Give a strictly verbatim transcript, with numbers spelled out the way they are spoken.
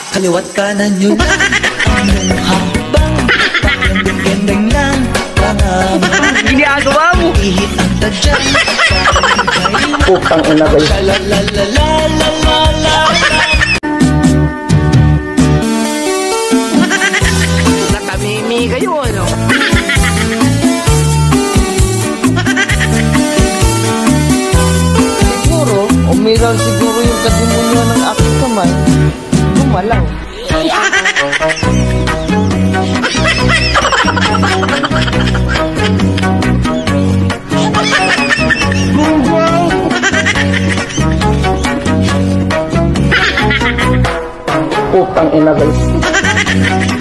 Kaliwat kanan nyo lang ang iyong habang pagandang-gandang lang pangabang. Ginagawa mo. Ihit ang tadyan. Putang ina guys. Shalalalalalalalala. Nakamimi kayo ano? Siguro, umiral siguro yung kadimonyo ng aking kamay. Gumalaw. Putang ina guys.